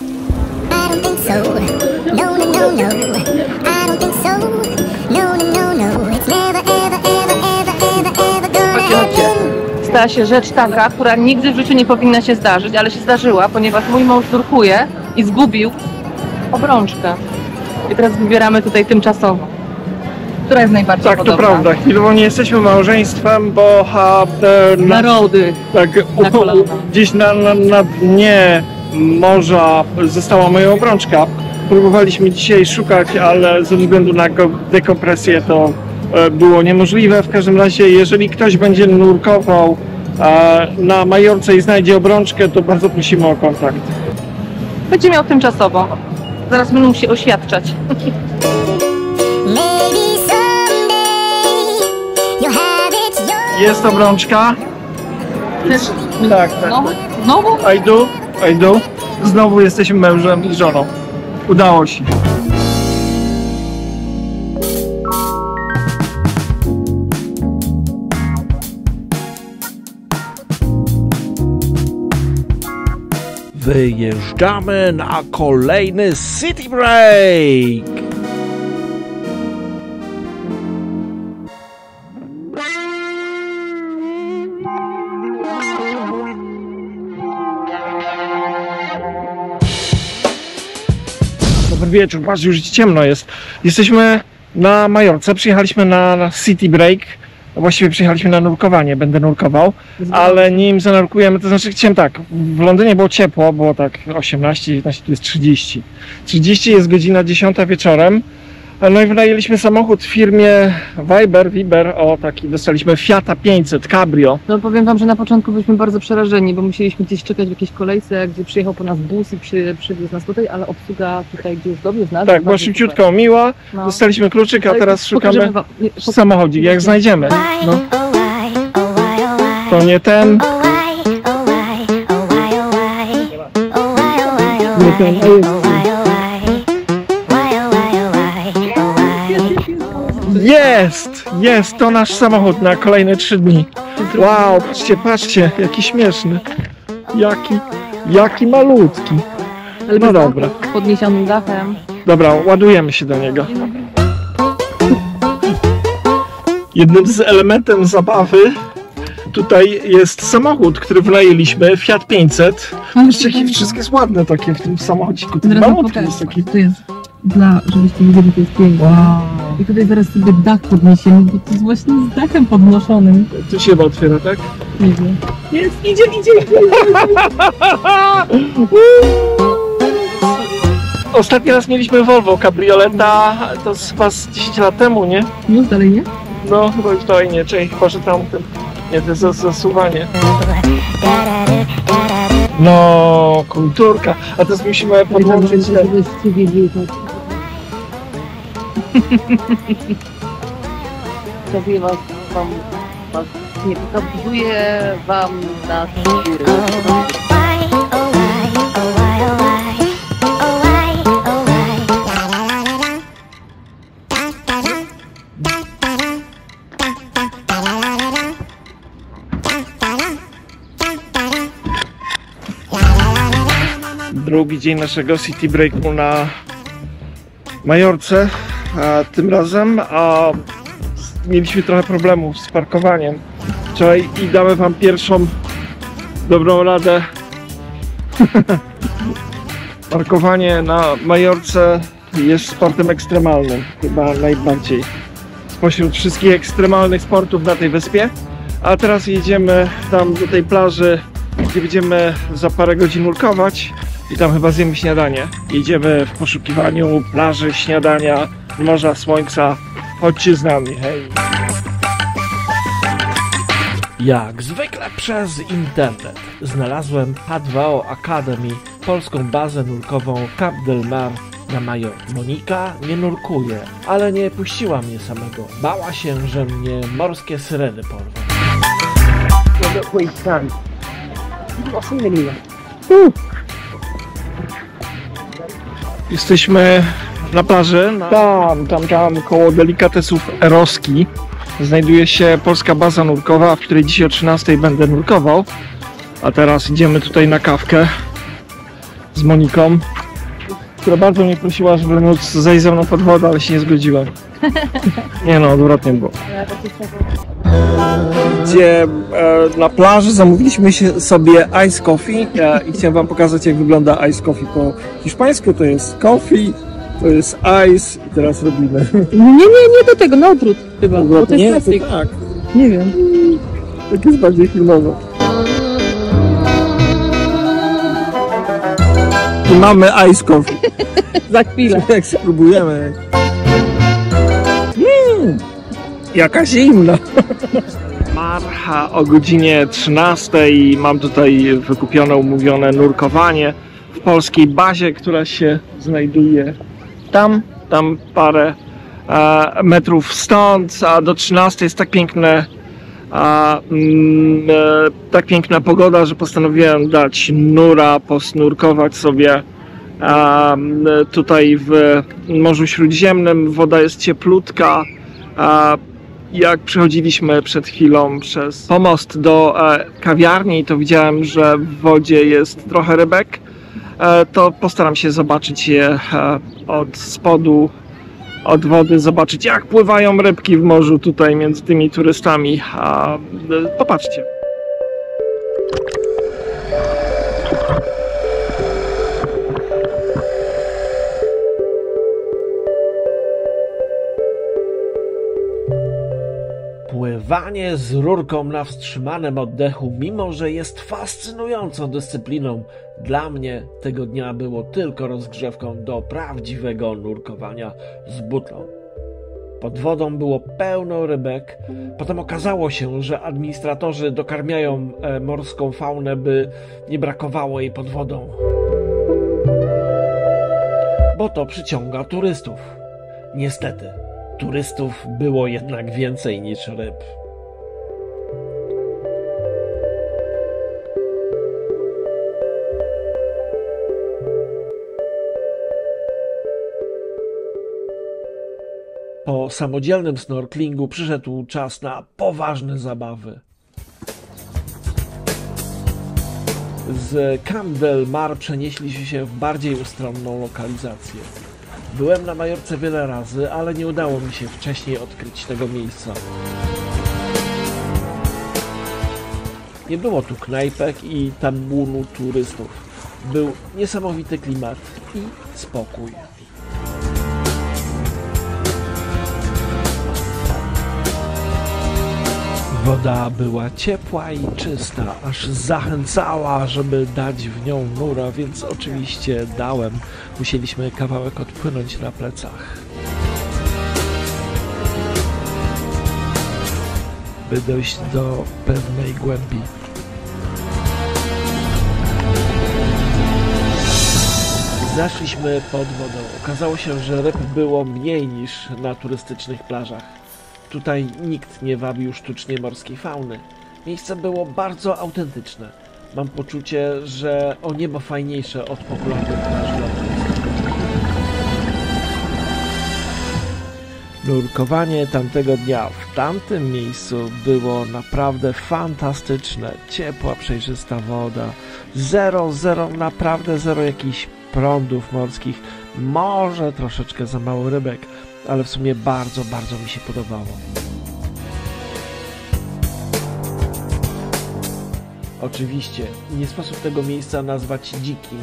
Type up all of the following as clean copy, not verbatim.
Stała się rzecz taka, która nigdy w życiu nie powinna się zdarzyć, ale się zdarzyła, ponieważ mój mąż nurkuje i zgubił obrączkę. I teraz wybieramy tutaj tymczasowo. Która jest najbardziej podobna? Tak, to prawda. Chwilowo nie jesteśmy małżeństwem, bo narody gdzieś na dnie morza została moja obrączka. Próbowaliśmy dzisiaj szukać, ale ze względu na dekompresję to było niemożliwe. W każdym razie, jeżeli ktoś będzie nurkował na Majorce i znajdzie obrączkę, to bardzo prosimy o kontakt. Będzie miał tymczasowo. Zaraz będą się oświadczać. Jest obrączka. Tak. Znowu? I do. Znowu jesteśmy mężem i żoną. Udało się. Wyjeżdżamy na kolejny City Break! Dobry wieczór, patrz, już ciemno jest. Jesteśmy na Majorce, przyjechaliśmy na City Break. Właściwie przyjechaliśmy na nurkowanie, będę nurkował, ale nim zanurkujemy, to znaczy chciałem tak, w Londynie było ciepło, było tak 18, 19, tu jest 30. 30 jest godzina 10 wieczorem, no i wynajęliśmy samochód w firmie Viber, o taki, dostaliśmy Fiata 500 Cabrio. No powiem wam, że na początku byliśmy bardzo przerażeni, bo musieliśmy gdzieś czekać w jakiejś kolejce, gdzie przyjechał po nas bus i przywiózł nas tutaj, ale obsługa tutaj gdzie już dowiózł nas. Tak, była szybciutko, miła, dostaliśmy kluczyk, a teraz szukamy samochodzik, jak znajdziemy. No. To nie ten. Nie ten, a jest. Jest, to nasz samochód na kolejne 3 dni. Wow, patrzcie, jaki śmieszny. Jaki malutki. No dobra. Z podniesionym dachem. Dobra, ładujemy się do niego. Jednym z elementem zabawy tutaj jest samochód, który wynajęliśmy, Fiat 500. Patrzcie, jakie wszystko jest ładne takie w tym samochodziku. Ten malutki jest taki. To jest żebyście widzieli, to jest piękne. Wow. I tutaj zaraz sobie dach podniesiemy, bo to jest właśnie z dachem podnoszonym. Tu się chyba otwiera, tak? Nie wiem. Jest, idzie. Ostatni raz mieliśmy Volvo kabrioleta, to chyba z 10 lat temu, nie? Już dalej nie? No, chyba już dalej nie, czyli chyba, że tamten. Nie, to jest zasuwanie. No, kulturka. A teraz musimy podłączyć... Zrobię was nie pokazuję wam na świry. Drugi dzień naszego City Breaku na Majorce, a tym razem mieliśmy trochę problemów z parkowaniem wczoraj i damy wam pierwszą dobrą radę. Parkowanie na Majorce jest sportem ekstremalnym, chyba najbardziej spośród wszystkich ekstremalnych sportów na tej wyspie. A teraz jedziemy tam do tej plaży, gdzie będziemy za parę godzin nurkować i tam chyba zjemy śniadanie. Jedziemy w poszukiwaniu plaży, śniadania, morza, słońca. Chodźcie z nami, hej! Jak zwykle przez internet znalazłem H2O Academy, polską bazę nurkową Cap del Mar na Majorce. Monika nie nurkuje, ale nie puściła mnie samego. Bała się, że mnie morskie syreny porwą. Jesteśmy na plaży, tam koło delikatesów Eroski znajduje się polska baza nurkowa, w której dzisiaj o 13 będę nurkował. A teraz idziemy tutaj na kawkę z Moniką, która bardzo mnie prosiła, żeby móc zejść ze mną pod wodę, ale się nie zgodziłem. Nie no, odwrotnie było. Gdzie na plaży zamówiliśmy sobie ice coffee i chciałem wam pokazać, jak wygląda ice coffee po hiszpańsku. To jest coffee, to jest ice i teraz robimy. Nie do tego, na odwrót chyba, bo to jest Nie, plastik. to tak. Nie wiem. Tak jest bardziej filmowo. I mamy ice coffee. Za chwilę. Jak spróbujemy. Jaka zimna. Marcha o godzinie 13 i mam tutaj wykupione, umówione nurkowanie w polskiej bazie, która się znajduje tam parę metrów stąd, a do 13 jest tak piękna pogoda, że postanowiłem dać nura, posnurkować sobie tutaj w Morzu Śródziemnym. Woda jest cieplutka. Jak przechodziliśmy przed chwilą przez pomost do kawiarni, to widziałem, że w wodzie jest trochę rybek. To postaram się zobaczyć je od spodu, od wody, zobaczyć, jak pływają rybki w morzu tutaj między tymi turystami. Popatrzcie. Pływanie z rurką na wstrzymanym oddechu, mimo że jest fascynującą dyscypliną, dla mnie tego dnia było tylko rozgrzewką do prawdziwego nurkowania z butlą. Pod wodą było pełno rybek. Potem okazało się, że administratorzy dokarmiają morską faunę, by nie brakowało jej pod wodą. Bo to przyciąga turystów. Niestety. Turystów było jednak więcej niż ryb. Po samodzielnym snorklingu przyszedł czas na poważne zabawy. Z Camp del Mar przenieśliśmy się w bardziej ustronną lokalizację. Byłem na Majorce wiele razy, ale nie udało mi się wcześniej odkryć tego miejsca. Nie było tu knajpek i tabunu turystów. Był niesamowity klimat i spokój. Woda była ciepła i czysta, aż zachęcała, żeby dać w nią nura, więc oczywiście dałem. Musieliśmy kawałek odpłynąć na plecach. By dojść do pewnej głębi. Zaszliśmy pod wodą. Okazało się, że ryb było mniej niż na turystycznych plażach. Tutaj nikt nie wabił sztucznie morskiej fauny. Miejsce było bardzo autentyczne. Mam poczucie, że o niebo fajniejsze od popularnych plaż dla turystów. Nurkowanie tamtego dnia w tamtym miejscu było naprawdę fantastyczne. Ciepła, przejrzysta woda. Naprawdę zero jakichś prądów morskich. Może troszeczkę za mało rybek, ale w sumie bardzo mi się podobało. Oczywiście nie sposób tego miejsca nazwać dzikim.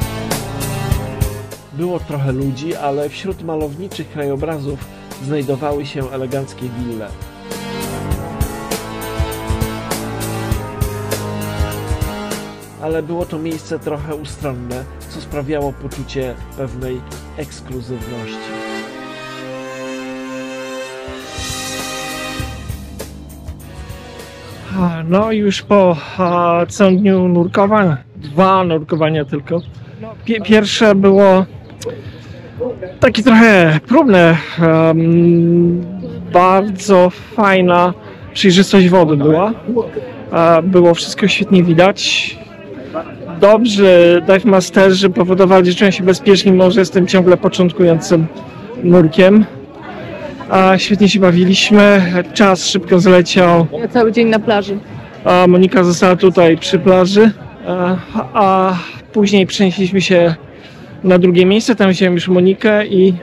Było trochę ludzi, ale wśród malowniczych krajobrazów znajdowały się eleganckie wille. Ale było to miejsce trochę ustronne, co sprawiało poczucie pewnej ekskluzywności. No już po całym dniu nurkowań, 2 nurkowania tylko. Pierwsze było takie trochę próbne, bardzo fajna przejrzystość wody była. Było wszystko świetnie widać. Dobrzy dive masterzy powodowali, że czułem się bezpiecznie, może jestem ciągle początkującym nurkiem. Świetnie się bawiliśmy, czas szybko zleciał. Ja cały dzień na plaży. Monika została tutaj przy plaży, a Później przenieśliśmy się na drugie miejsce, tam wziąłem już Monikę i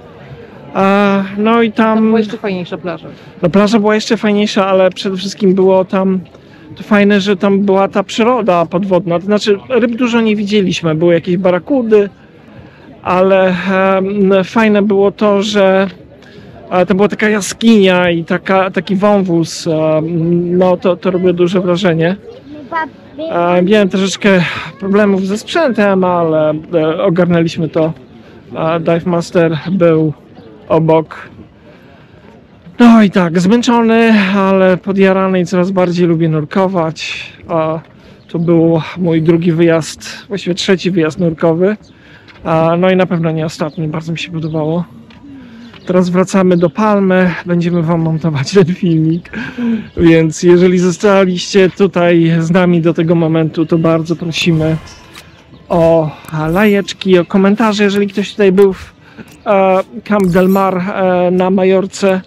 no i Tam tam... była jeszcze fajniejsza plaża. No plaża była jeszcze fajniejsza, ale przede wszystkim było tam to fajne, że tam była ta przyroda podwodna. To znaczy ryb dużo nie widzieliśmy, były jakieś barakudy, ale fajne było to, że to była taka jaskinia i taki wąwóz. No to robiło duże wrażenie. Miałem troszeczkę problemów ze sprzętem, ale ogarnęliśmy to. Dive Master był obok. No i tak, zmęczony, ale podjarany i coraz bardziej lubię nurkować. To był mój drugi wyjazd, właściwie trzeci wyjazd nurkowy. No i na pewno nie ostatni, bardzo mi się podobało. Teraz wracamy do Palmy, będziemy wam montować ten filmik. Więc jeżeli zostaliście tutaj z nami do tego momentu, to bardzo prosimy o lajeczki, o komentarze. Jeżeli ktoś tutaj był w Camp del Mar na Majorce,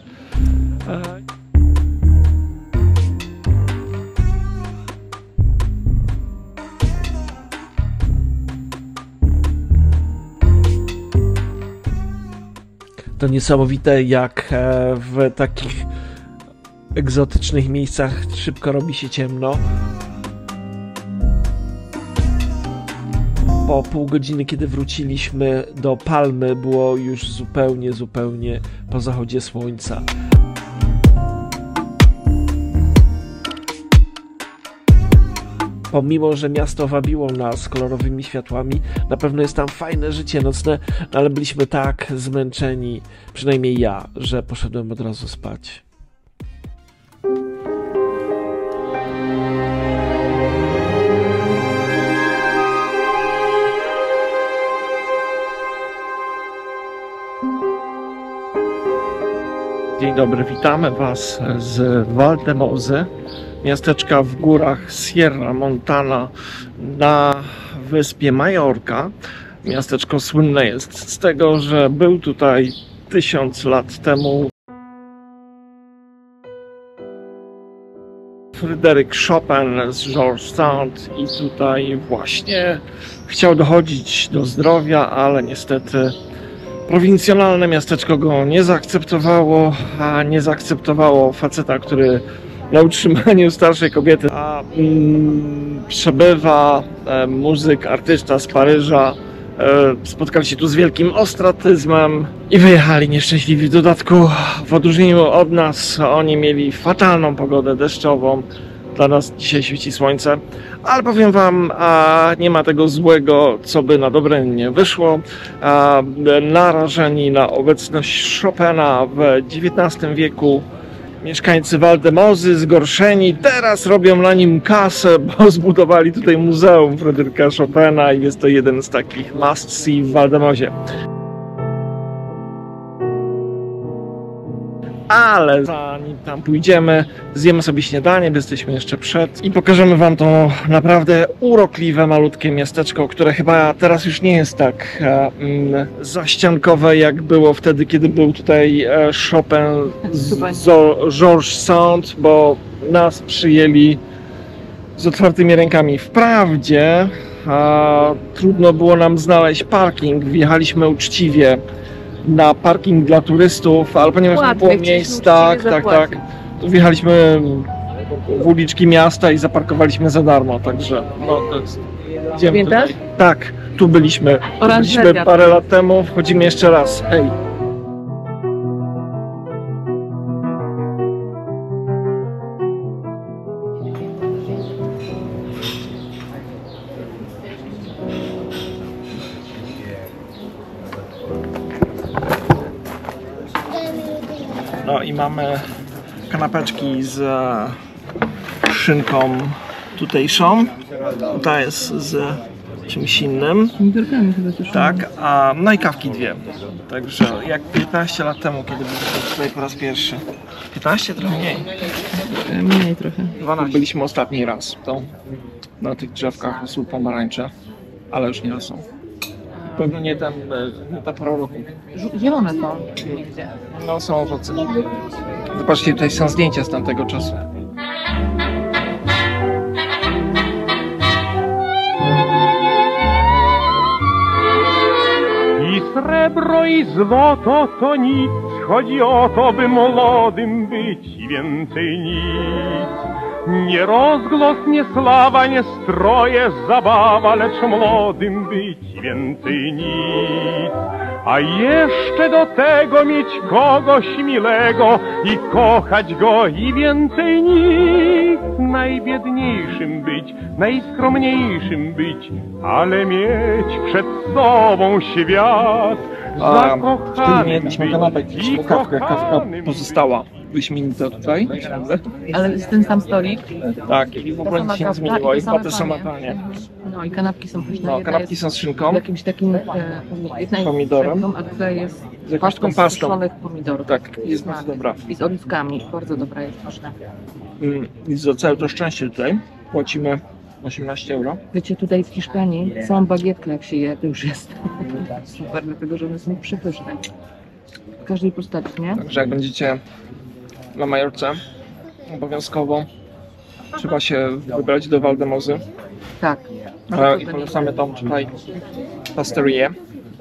To niesamowite, jak w takich egzotycznych miejscach szybko robi się ciemno. Po pół godziny, kiedy wróciliśmy do Palmy, było już zupełnie po zachodzie słońca. Pomimo, że miasto wabiło nas kolorowymi światłami, na pewno jest tam fajne życie nocne, ale byliśmy tak zmęczeni, przynajmniej ja, że poszedłem od razu spać. dzień dobry, witamy Was z Valdemose, miasteczka w górach Sierra Montana na wyspie Majorka. Miasteczko słynne jest z tego, że był tutaj 1000 lat temu Fryderyk Chopin z Georges Sand i tutaj właśnie chciał dochodzić do zdrowia, ale niestety prowincjonalne miasteczko go nie zaakceptowało, a nie zaakceptowało faceta, który na utrzymaniu starszej kobiety przebywa, muzyk, artysta z Paryża. Spotkali się tu z wielkim ostracyzmem i wyjechali nieszczęśliwi. W dodatku, w odróżnieniu od nas, oni mieli fatalną pogodę deszczową. Dla nas dzisiaj świeci słońce, ale powiem Wam, nie ma tego złego, co by na dobre nie wyszło. Narażeni na obecność Chopina w XIX wieku mieszkańcy Valdemosy, zgorszeni, teraz robią na nim kasę, bo zbudowali tutaj muzeum Fryderyka Chopina i jest to jeden z takich must see w Valdemosie. Ale zanim tam pójdziemy, zjemy sobie śniadanie, bo jesteśmy jeszcze przed i pokażemy Wam to naprawdę urokliwe, malutkie miasteczko, które chyba teraz już nie jest tak zaściankowe, jak było wtedy, kiedy był tutaj Chopin z Georges Sand, bo nas przyjęli z otwartymi rękami. Wprawdzie trudno było nam znaleźć parking, wjechaliśmy uczciwie na parking dla turystów, ale ponieważ nie było miejsc, tak, to wjechaliśmy w uliczki miasta i zaparkowaliśmy za darmo, także no to jest... Idziemy tutaj. Tak, tu byliśmy parę lat temu, wchodzimy jeszcze raz, hej. No i mamy kanapeczki z szynką tutejszą. Ta jest z czymś innym. Tak, no i kawki dwie. Także jak 15 lat temu, kiedy byliśmy tutaj po raz pierwszy. 15? Trochę mniej. Mniej trochę. 12. Byliśmy ostatni raz. To na tych drzewkach rosły pomarańcze, ale już nie rosną. Pewno nie ta pora roku. Zielone są nigdzie. No są owoce. Zobaczcie, tutaj są zdjęcia z tamtego czasu. Srebro i złoto to nic, chodzi o to, by młodym być i więcej nic. Nie rozgłos, nie sława, nie stroje, zabawa, lecz młodym być i więcej nic. A jeszcze do tego mieć kogoś milego i kochać go i więcej nic. Najbiedniejszym być, najskromniejszym być, ale mieć przed sobą świat. Wtedy jedliśmy kanapę i kawkę. Kawka pozostała wyśmienita tutaj. Ale jest ten sam stolik. Tak, i w ogóle nic się nie zmieniło i chyba te same panie. No i kanapki są pyszne. No, Jedna kanapki jest są z szynką, w jakimś takim jedna jest pomidorem. z szynką, a tutaj jest z jakąś taką pastą. suszonych pomidorów. Tak, jest bardzo dobra. I z oliwkami. Bardzo dobra jest, pyszna. I za całe to szczęście tutaj płacimy 18 euro. Wiecie, tutaj w Hiszpanii całą bagietkę jak się je, to już jest super, dlatego że one są przepyszne. W każdej postaci, nie? Także jak będziecie na Majorce, obowiązkowo trzeba się wybrać do Valdemozy. Tak. I polecamy tam tutaj pasterię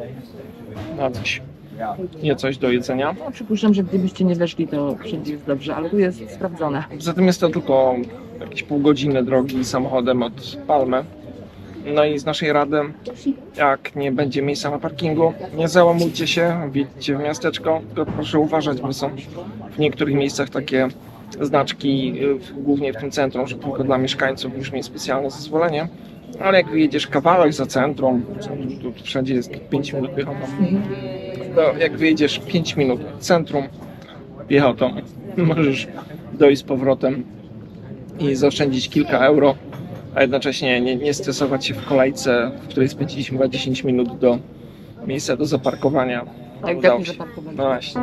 na coś do jedzenia. No, przypuszczam, że gdybyście nie weszli, to wszędzie jest dobrze, ale tu jest sprawdzone. Poza tym jest to tylko jakieś pół godziny drogi samochodem od Palmy. No i z naszej rady, jak nie będzie miejsca na parkingu, nie załamujcie się, wjedźcie w miasteczko, tylko proszę uważać, bo są w niektórych miejscach takie znaczki, głównie w tym centrum, że tylko dla mieszkańców musisz mieć specjalne zezwolenie. Ale jak wyjedziesz kawałek za centrum, tu wszędzie jest 5 minut piechotą, to jak wyjedziesz 5 minut od centrum piechotą, możesz dojść z powrotem i zaoszczędzić kilka euro, a jednocześnie nie stresować się w kolejce, w której spędziliśmy chyba 10 minut do miejsca do zaparkowania. Tak, zaparkowanie. No właśnie.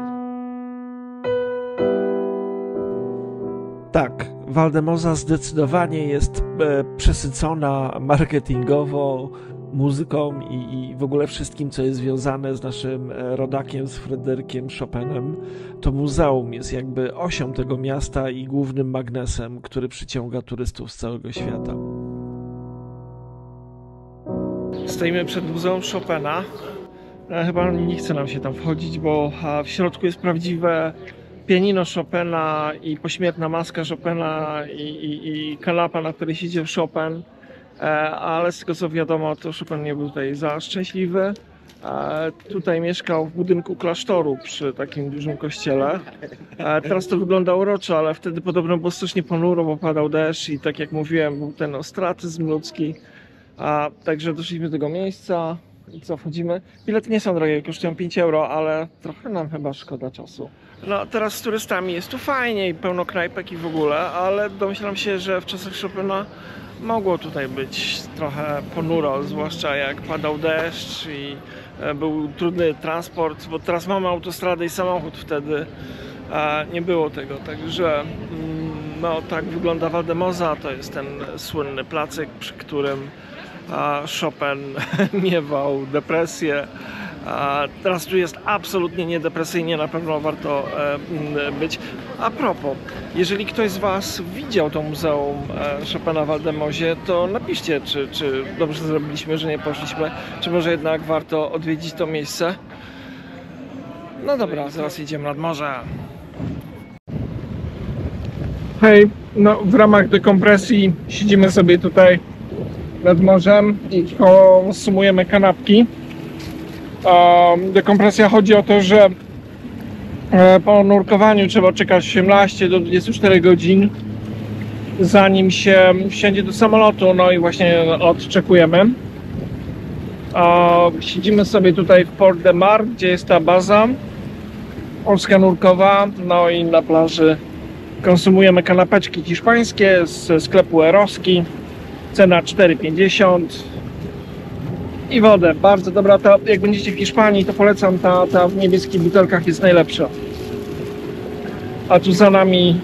Tak, Valdemoza zdecydowanie jest przesycona marketingowo, muzyką i w ogóle wszystkim, co jest związane z naszym rodakiem, z Fryderykiem Chopinem. To muzeum jest jakby osią tego miasta i głównym magnesem, który przyciąga turystów z całego świata. Stoimy przed Muzeum Chopina. Chyba nie chce nam się tam wchodzić, bo w środku jest prawdziwe pianino Chopina i pośmiertna maska Chopina i kanapa, na której siedział Chopin. Ale z tego co wiadomo, to Chopin nie był tutaj za szczęśliwy. Tutaj mieszkał w budynku klasztoru przy takim dużym kościele. Teraz to wygląda uroczo, ale wtedy podobno było strasznie ponuro, bo padał deszcz i tak jak mówiłem, był ten ostracyzm ludzki. Także doszliśmy do tego miejsca i co, wchodzimy. Bilety nie są drogie, kosztują 5 euro, ale trochę nam chyba szkoda czasu. No teraz z turystami jest tu fajnie i pełno knajpek i w ogóle, ale domyślam się, że w czasach Chopina mogło tutaj być trochę ponuro, zwłaszcza jak padał deszcz i był trudny transport, bo teraz mamy autostradę i samochód, wtedy nie było tego, także no tak wygląda Valdemoza, to jest ten słynny placyk, przy którym Chopin miewał depresję. Teraz tu jest absolutnie niedepresyjnie, na pewno warto być. A propos, jeżeli ktoś z Was widział to muzeum Chopina w Valdemozie, to napiszcie, czy dobrze zrobiliśmy, że nie poszliśmy, czy może jednak warto odwiedzić to miejsce. No dobra, zaraz jedziemy nad morze. Hej, no w ramach dekompresji siedzimy sobie tutaj nad morzem i konsumujemy kanapki. Dekompresja chodzi o to, że po nurkowaniu trzeba czekać 18 do 24 godzin, zanim się wsiądzie do samolotu, no i właśnie odczekujemy. Siedzimy sobie tutaj w Port de Mar, gdzie jest ta baza polska nurkowa, no i na plaży konsumujemy kanapeczki hiszpańskie ze sklepu Eroski, cena 4,50 i wodę, bardzo dobra. Ta, jak będziecie w Hiszpanii, to polecam, ta w niebieskich butelkach jest najlepsza. A tu za nami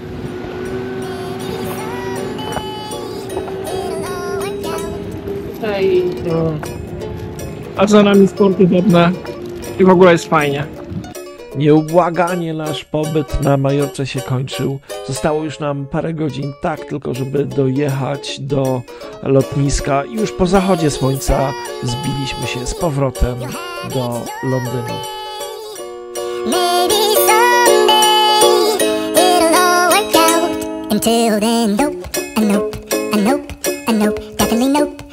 a za nami sporty wodne i w ogóle jest fajnie. Nieubłaganie nasz pobyt na Majorce się kończył. Zostało już nam parę godzin, tak tylko żeby dojechać do lotniska i już po zachodzie słońca zbiliśmy się z powrotem do Londynu. Maybe someday it'll all work out. Until then, nope, a nope, a nope, a nope, definitely nope.